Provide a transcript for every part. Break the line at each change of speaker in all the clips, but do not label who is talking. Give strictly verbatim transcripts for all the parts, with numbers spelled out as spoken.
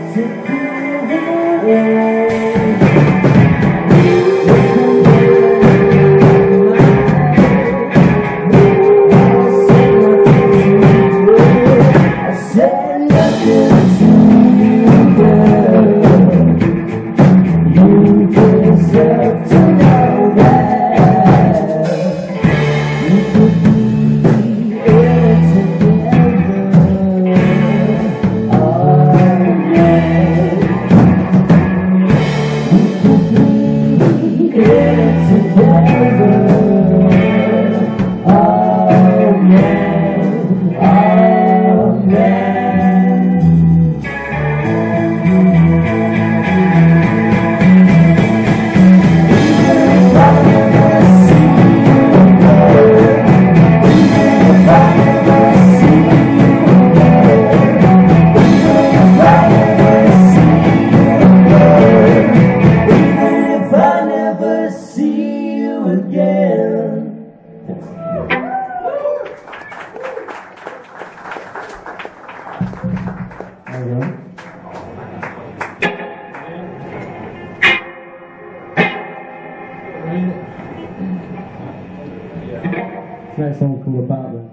Next song called About Them.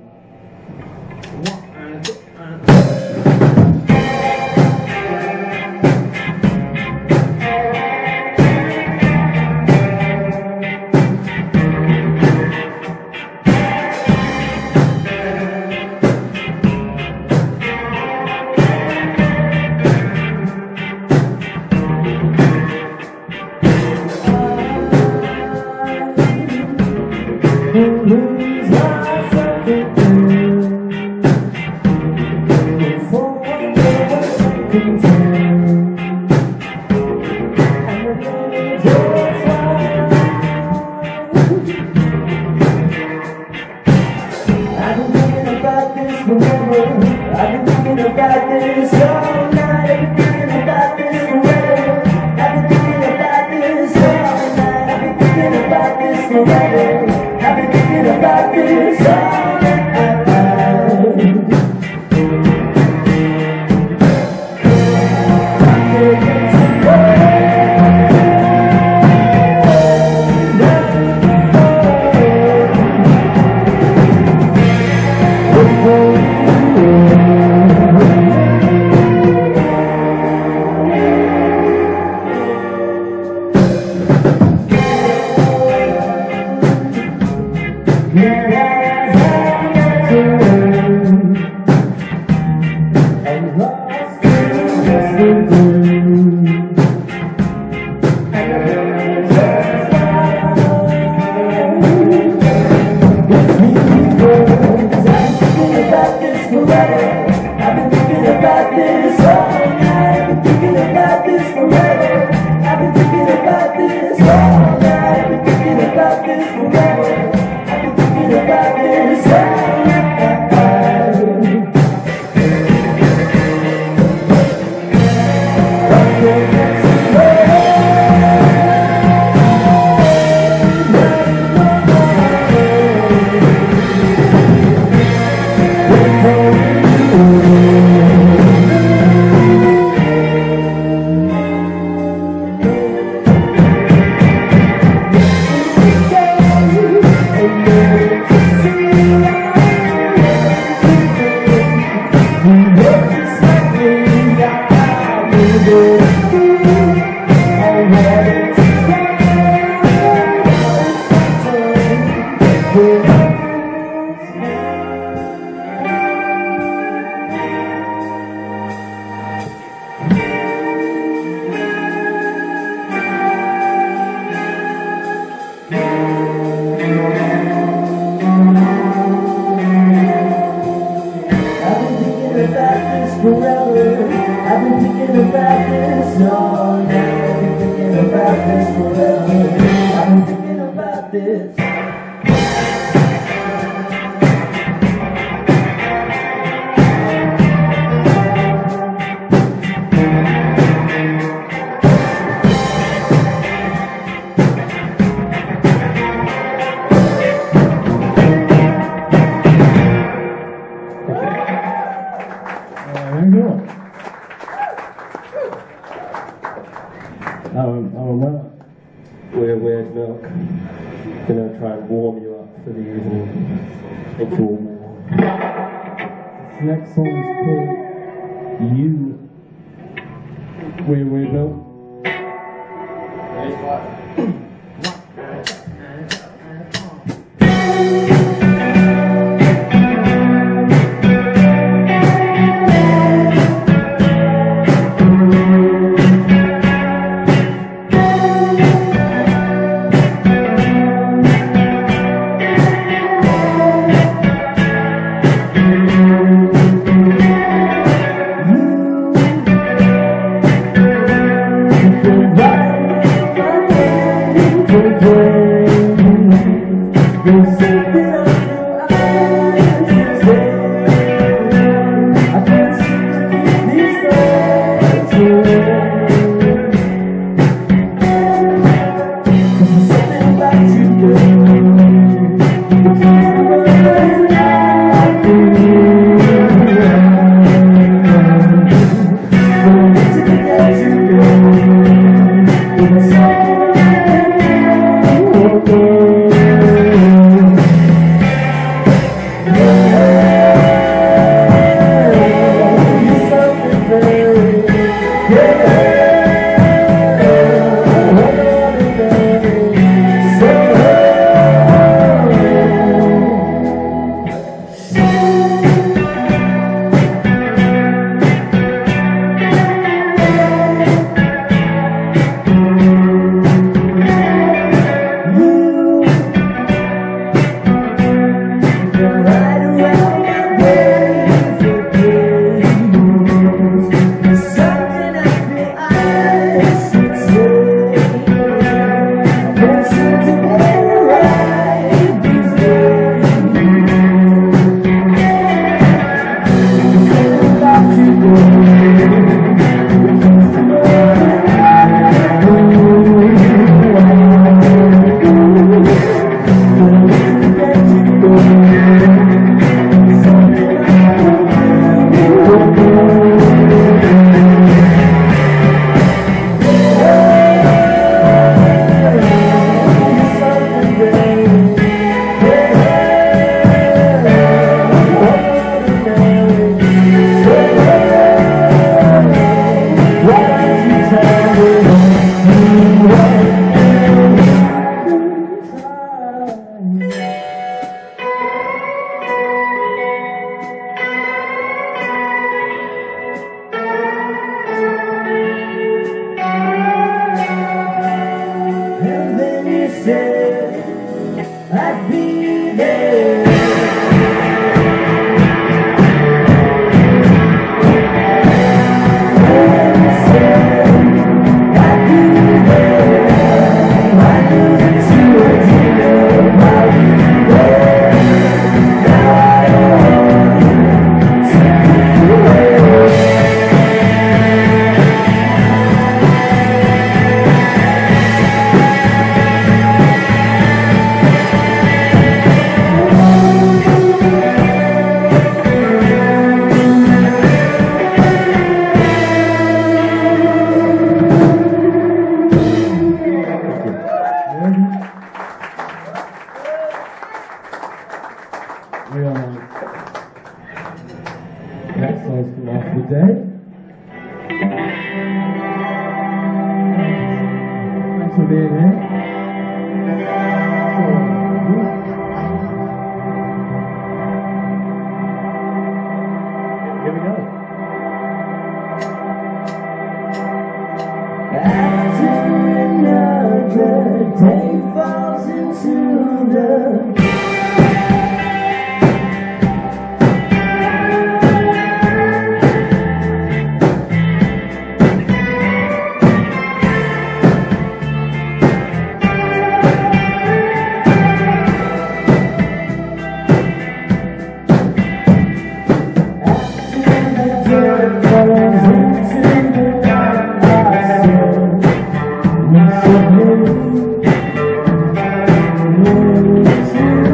Oh, oh well.
We're Weird Milk. Gonna try and warm you up for the evening. Make you all warm.
This next song is called You. We're Weird Milk.
Here's what.
I'd be there.
Next song's from Off the Day. Thanks for being here. Here we go.
After another day falls into the Thank you.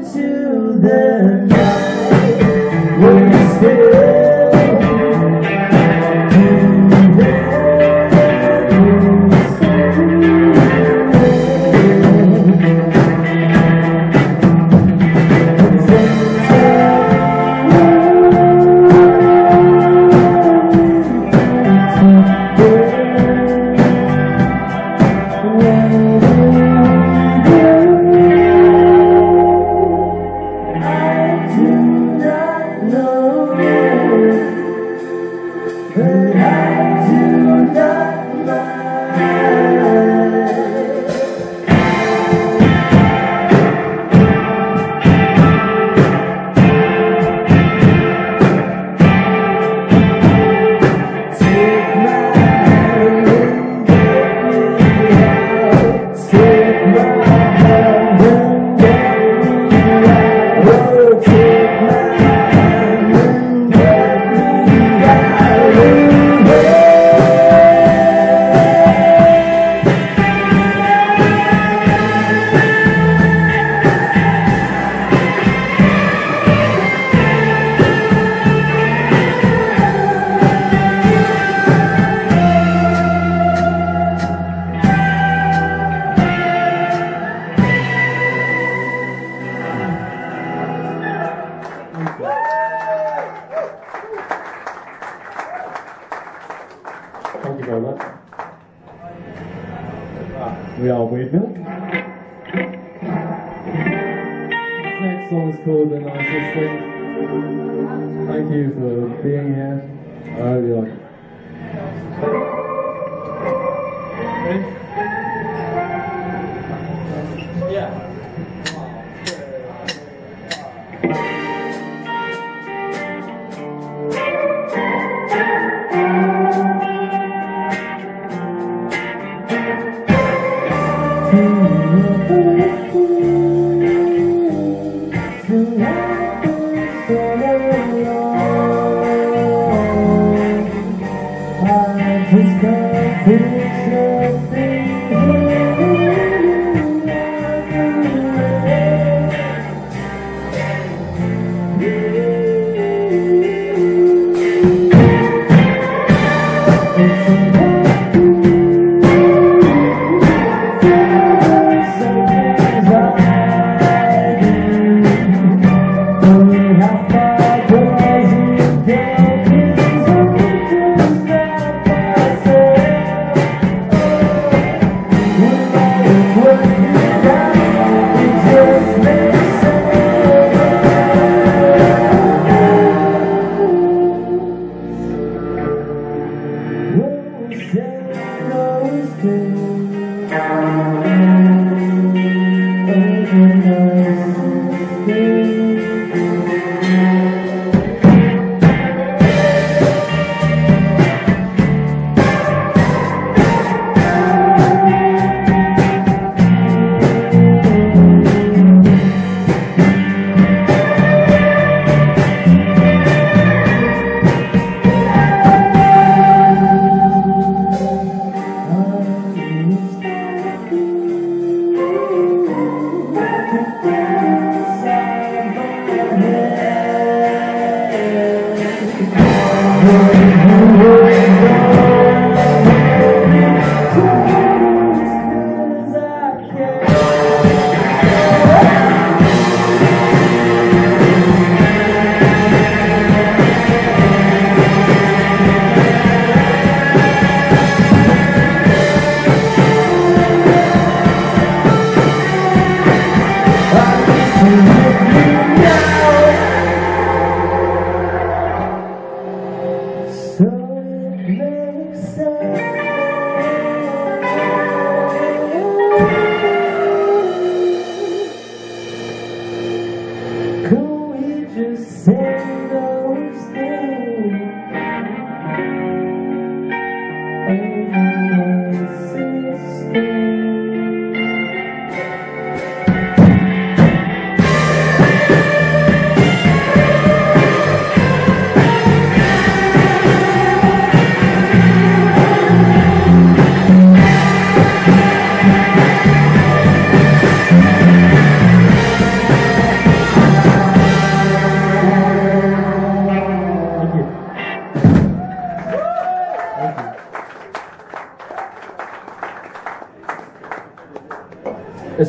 into the night. We're still
Thank you very much.
We are Weird Milk. This next song is called The Nicest Thing. Thank you for being here. I hope you like it.
Yeah.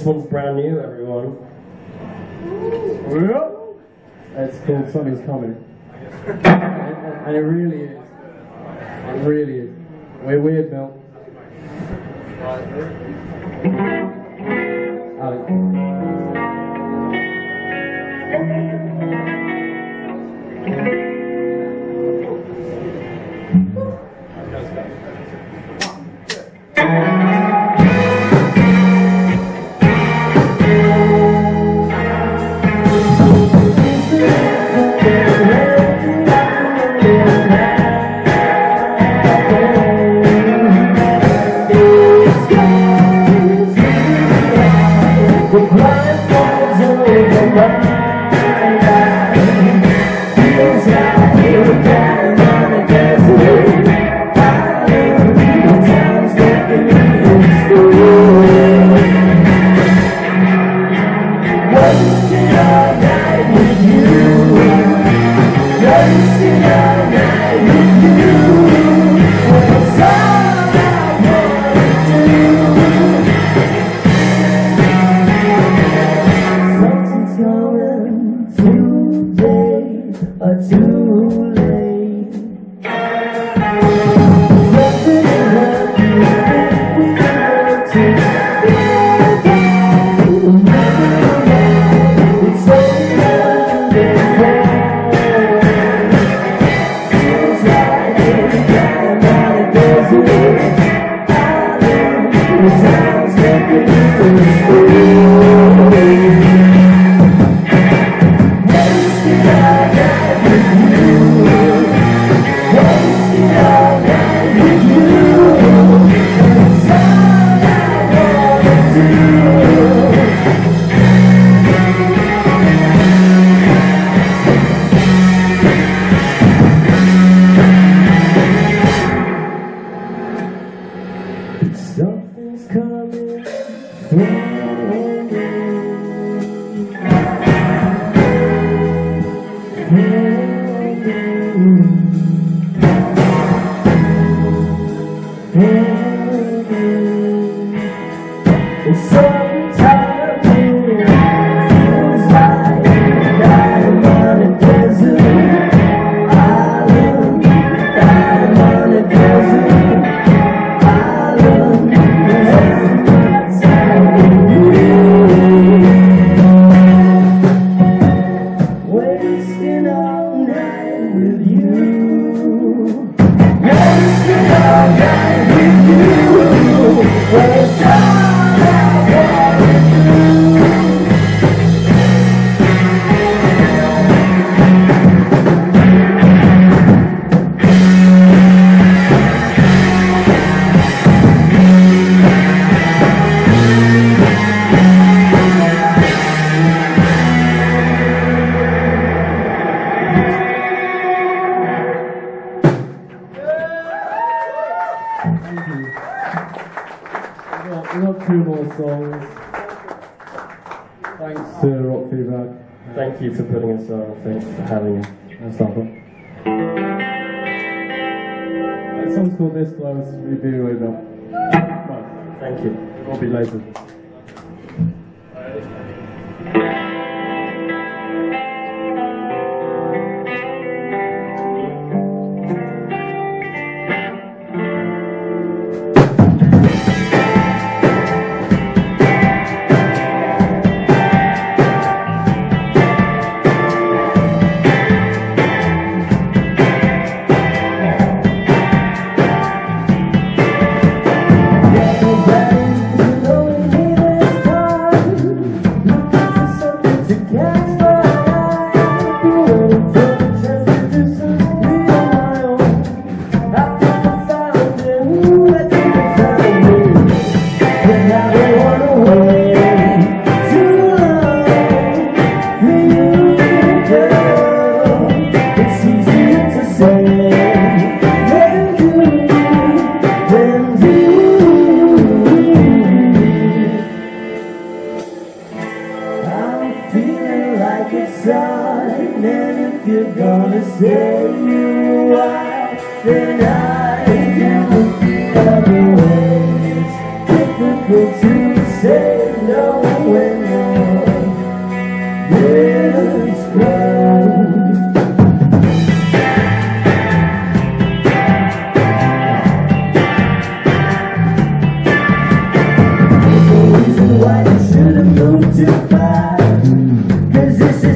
one's brand new, everyone.
It's called Sun Is Coming. and, and, and it really is. It really is. We're weird, Mel. Alex.
Something's coming from me. And sometimes it feels like I'm on a desert island. I'm on a desert island. Wasting all night with you. Wasting all night with you. Well, it's all I wanna do.
Thank you. We've got, we've got two more songs. Thanks to Rock Feedback.
Thank you for putting us on. Thanks for having us.
That's not fun. That song's called This Close. We do right now. Right.
Thank you.
It will be later. And if you're gonna say you are, then I do the other way. It's difficult to say no.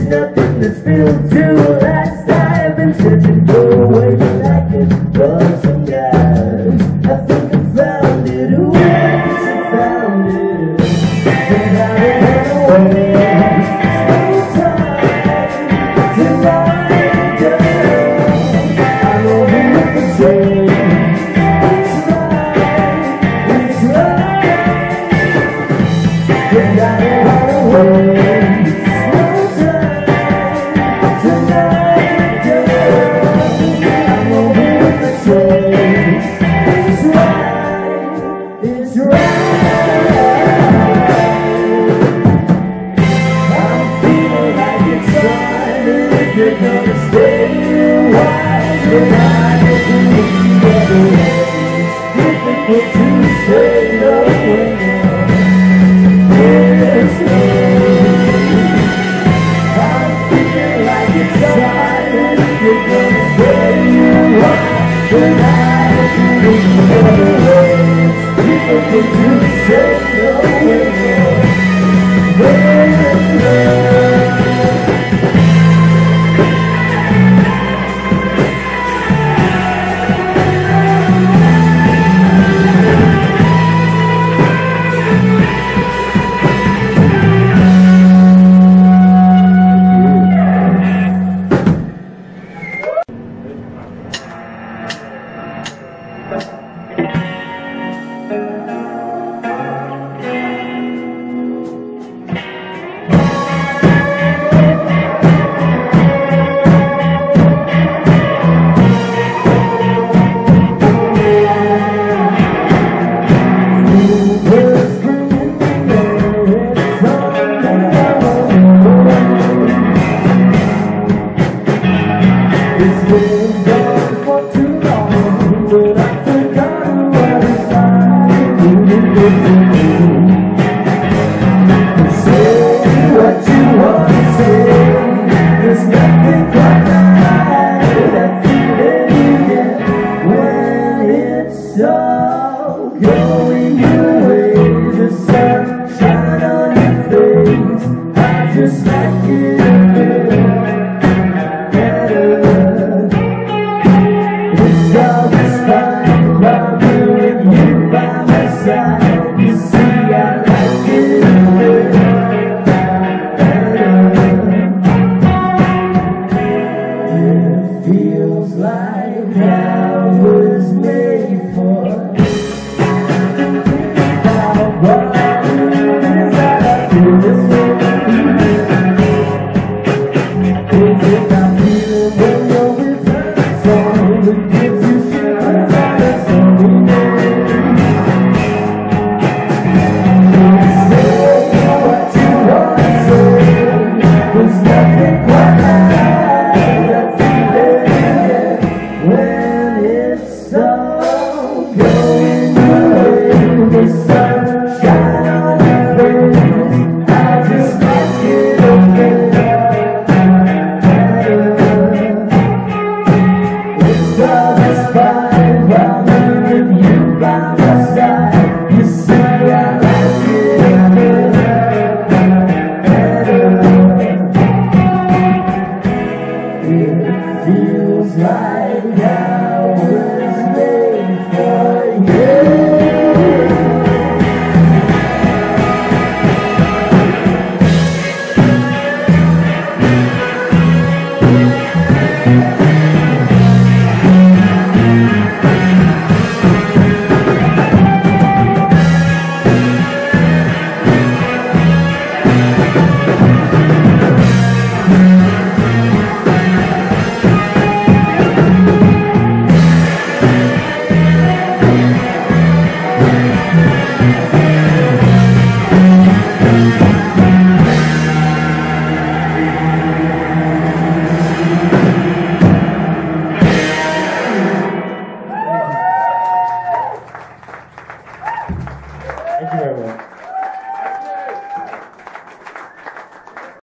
nothing that's built to last. I've been searching for a way that I can love some guys. I think I found it, oh yes, I found it. And I ran away. Tonight, girl, I'm over with the train. It's right, it's right. And I ran away. You're gonna stay a while, but I don't believe other ways. Difficult to say no when you're this close. I'm feeling like it's time, and you're gonna stay a while, but I don't believe other ways. Difficult to say no when you're this close. Just like you better. It's all just fine about you with you by my side. You see, I like it better. It feels like I was made for. About what it is that I feel this way. There's nothing quite